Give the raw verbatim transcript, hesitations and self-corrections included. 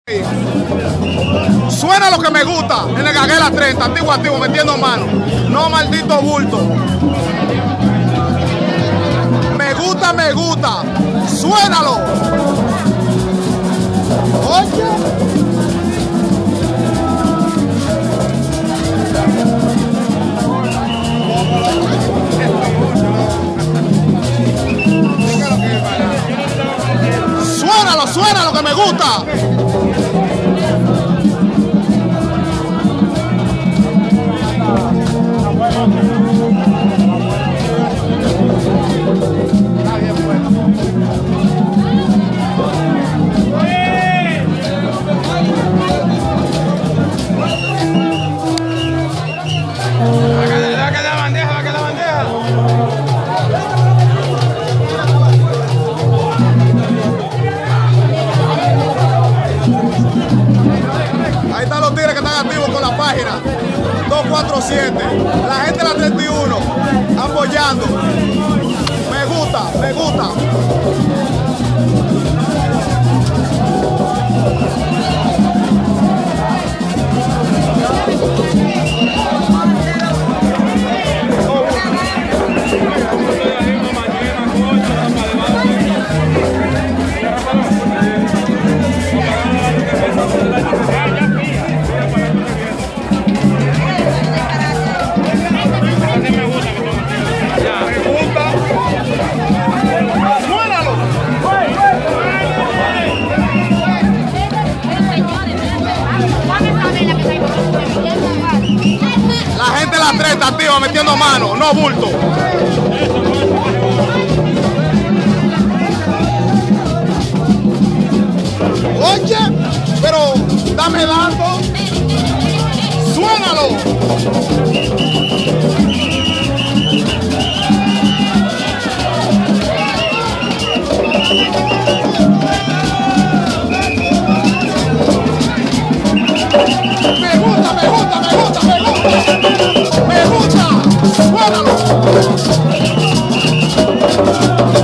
Suena lo que me gusta en el Gaguela treinta, antiguo, activo, metiendo mano. No maldito bulto. Me gusta, me gusta. Suénalo. Oye. Suénalo, suénalo que me gusta. Ahí están los tigres que están activos con la página dos cuatro siete. La gente de la treinta y uno apoyando. Me gusta, me gusta. La gente de la treinta activa metiendo mano, no bulto. Oye, pero dame dando. Suénalo. Me gusta, me gusta, me gusta, me gusta. Me gusta. Suénalo.